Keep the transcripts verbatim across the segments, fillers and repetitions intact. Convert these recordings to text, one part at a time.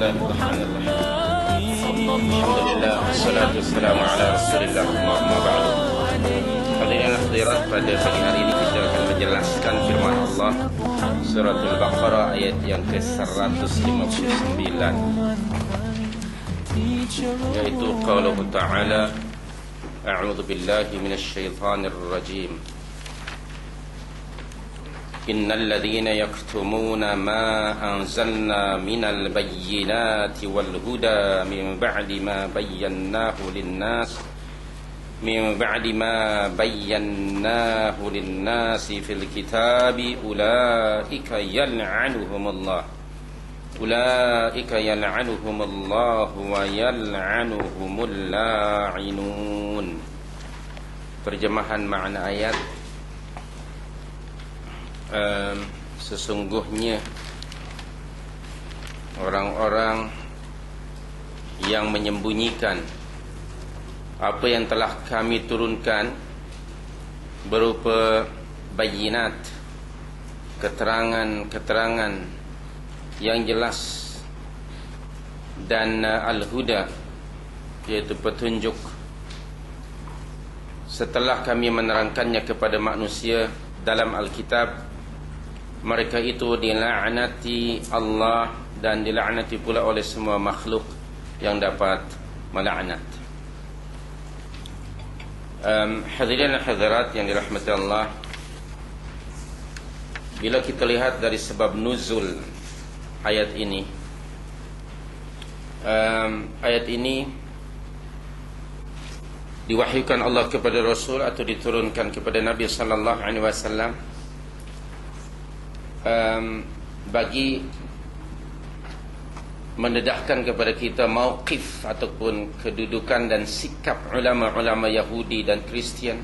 Bismillahirrahmanirrahim. Alhamdulillah, wassalatu wassalamu ala rasulillah, amma ba'du. Hadirin hadirat, pada pagi hari ini kita akan menjelaskan firman Allah Surat Al-Baqarah ayat yang ke seratus lima puluh sembilan, yaitu qauluhu ta'ala, a'udzu billahi minasyaitonir rajim. Innal ladzina yaktumuna ma anzalna minal bayyinati wal huda min ba'di ma bayyanahu lin-nas min ba'di ma bayyanahu lin-nasi fil kitabi ulaika yal'anuhumullah ulaika yal'anuhumullah wa yal'anuhumul la'inun. Terjemahan makna ayat: Um, sesungguhnya orang-orang yang menyembunyikan apa yang telah kami turunkan berupa bayinat, keterangan-keterangan yang jelas, dan uh, al-huda, yaitu petunjuk, setelah kami menerangkannya kepada manusia dalam Alkitab, mereka itu dilaknati Allah dan dilaknati pula oleh semua makhluk yang dapat melaknat. um, Hadirin dan hadirat yang dirahmati Allah, bila kita lihat dari sebab nuzul ayat ini, um, ayat ini diwahyukan Allah kepada Rasul atau diturunkan kepada Nabi sallallahu alaihi wasallam Um, bagi mendedahkan kepada kita mauqif ataupun kedudukan dan sikap ulama-ulama Yahudi dan Kristian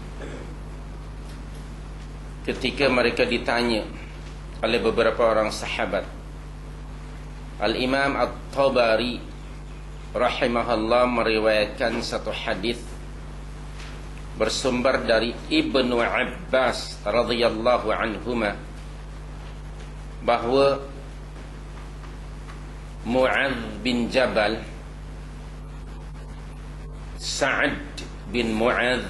ketika mereka ditanya oleh beberapa orang sahabat. Al-Imam At-Tabari rahimahullah meriwayatkan satu hadis bersumber dari Ibnu Abbas radhiyallahu anhuma, bahawa Mu'adz bin Jabal, Sa'ad bin Mu'adz,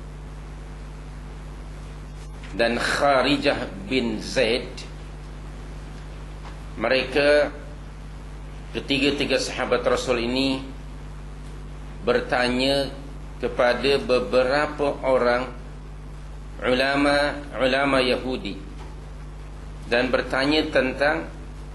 dan Kharijah bin Zaid, mereka ketiga-tiga sahabat Rasul ini bertanya kepada beberapa orang ulama-ulama Yahudi dan bertanya tentang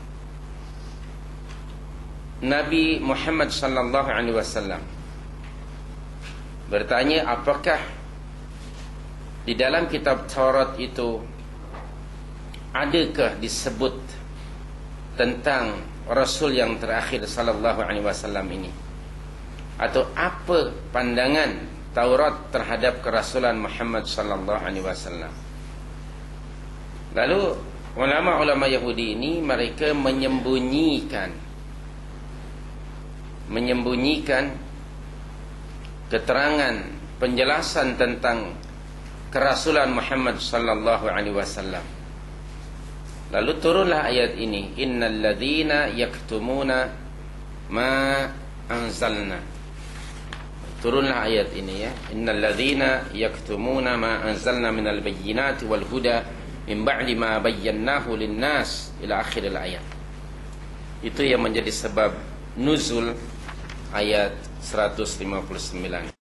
Nabi Muhammad sallallahu alaihi wasallam. Bertanya, apakah di dalam kitab Taurat itu adakah disebut tentang Rasul yang terakhir sallallahu alaihi wasallam ini, atau apa pandangan Taurat terhadap kerasulan Muhammad sallallahu alaihi wasallam. Lalu ulama-ulama Yahudi ini mereka menyembunyikan menyembunyikan keterangan penjelasan tentang kerasulan Muhammad sallallahu alaihi wasallam. Lalu turunlah ayat ini, innal ladzina yaktumuna ma anzalna. Turunlah ayat ini, ya, innal ladzina yaktumuna ma anzalna minal bayyinati wal huda min ba'di ma bayyanahu lin-nas ila akhiril ayat. Itu yang menjadi sebab nuzul ayat seratus lima puluh sembilan.